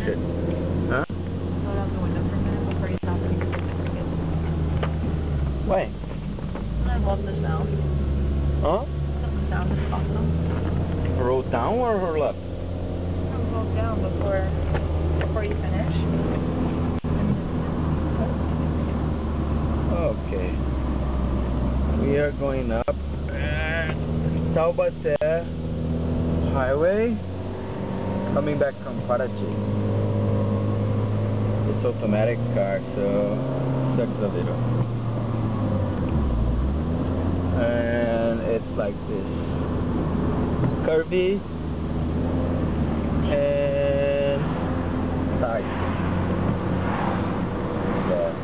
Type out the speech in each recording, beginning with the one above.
shit. Huh? Roll down the window for a minute before you stop and Why? I love the sound. Huh? The sound is awesome. Roll down or roll up? Roll down before you finish. Okay. We are going up Taubate Highway, coming back from Paraty. It's automatic car, so sucks a little. And it's like this, curvy and tight. Yeah.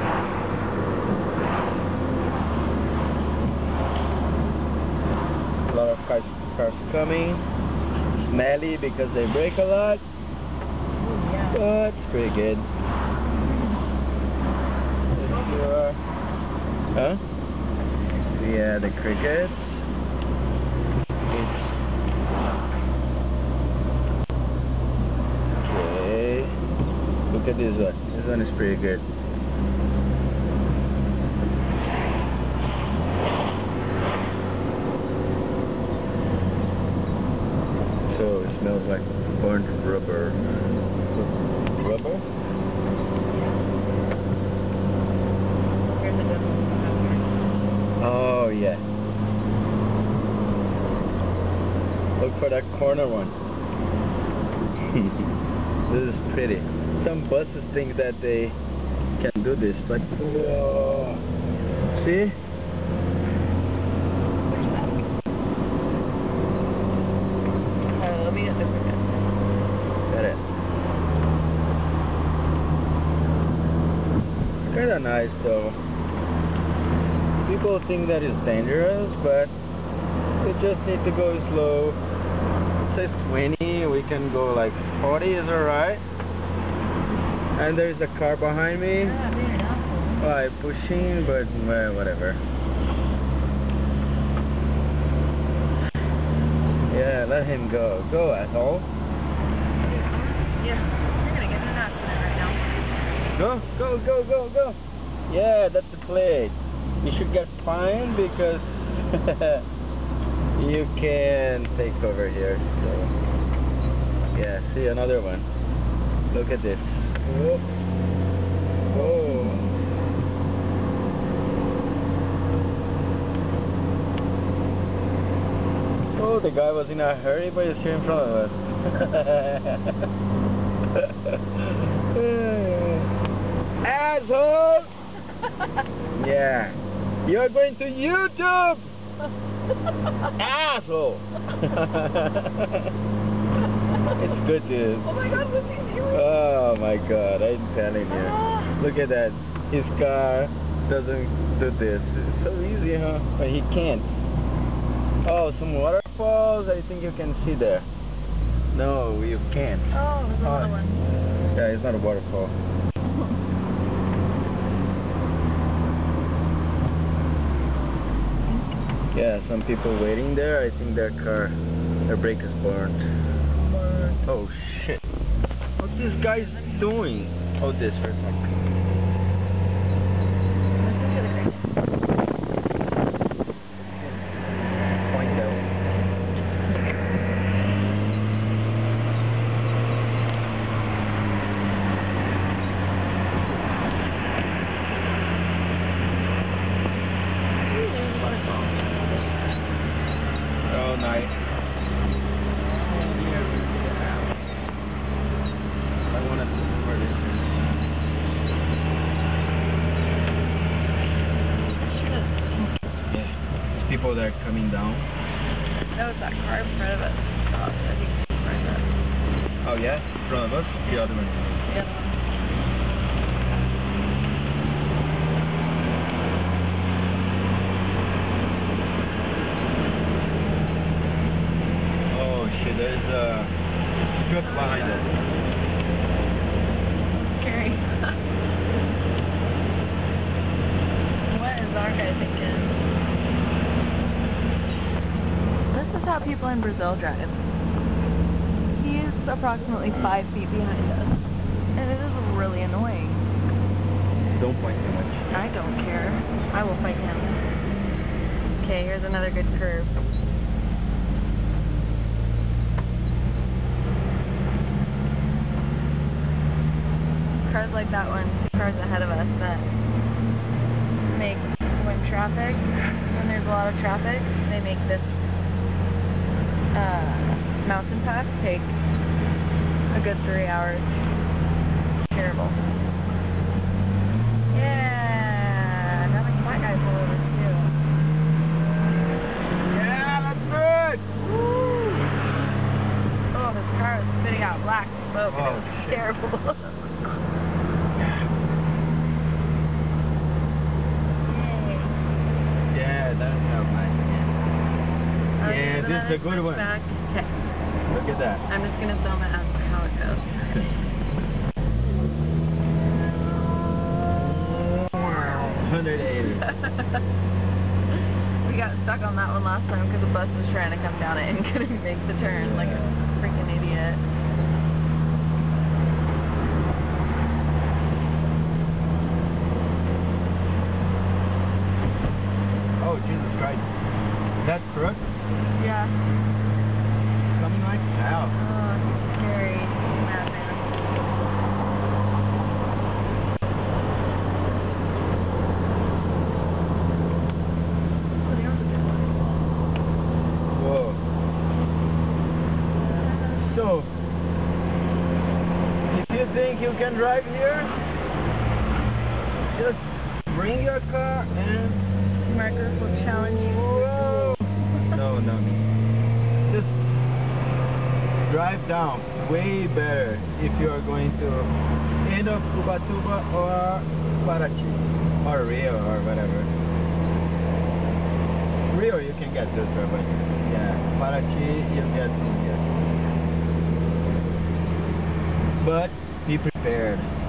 A lot of cars coming, smelly because they brake a lot, but it's pretty good. Huh? Yeah, the crickets. Okay, look at this one. This one is pretty good. So it smells like burnt rubber. Rubber? Oh yeah. Look for that corner one. This is pretty. Some buses think that they can do this, but whoa. See? Kinda nice though. People think that it's dangerous, but we just need to go slow. It says 20, we can go like 40 is alright. And there's a car behind me. I'm pushing, but well, whatever. Yeah, let him go. Go, asshole. Yeah, you're gonna get in an accident right now. Go, go, go, go, go. Yeah, that's the plate. You should get fined because you can take over here. So yeah, see another one. Look at this. Whoa. Whoa. Oh, the guy was in a hurry, but he's here in front of us. Asshole! Yeah. You're going to YouTube! Asshole! It's good, dude. Oh my god, what's he doing? Oh my god, I'm telling you. Look at that. His car doesn't do this. It's so easy, huh? But he can't. Oh, some waterfalls. I think you can see there. No, you can't. Oh, there's another one. Yeah, it's not a waterfall. Yeah, some people waiting there. I think their brake is burnt. Oh shit. What's this guy doing? Oh, this for a second. Point out. Oh, nice. I want to for this. Yeah. People that are coming down. That was that car in front of us. I think it's right there. Oh yeah? In front of us? The other one. The other one. There's a truck behind us. Scary. What is our guy thinking? This is how people in Brazil drive. He is approximately 5 feet behind us. really annoying. Don't point too much. I don't care. I will fight him. Okay, here's another good curve. Cars like that one, cars ahead of us that make, when there's a lot of traffic, they make this mountain pass take a good 3 hours. Terrible. Yeah, now the black guy pull over too. Yeah, that's good! Woo! Oh, his car was spitting out black smoke and it was shit. terrible. Yeah, that felt nice. Yeah, this is a good one. Okay. Look at that. I'm just gonna film it as how it goes. 180. We got stuck on that one last time because the bus was trying to come down it and couldn't make the turn like a freaking idiot. Oh, Jesus Christ. That truck Yeah. coming like hell. Oh, it's scary. Madman. Whoa. So, if you think you can drive here, just bring your car and... Markers will challenge you. Whoa. No. Just drive down. Way better if you are going to end of Ubatuba or Paraty or Rio or whatever. Rio you can get this way, but yeah, Paraty you get from here. But be prepared.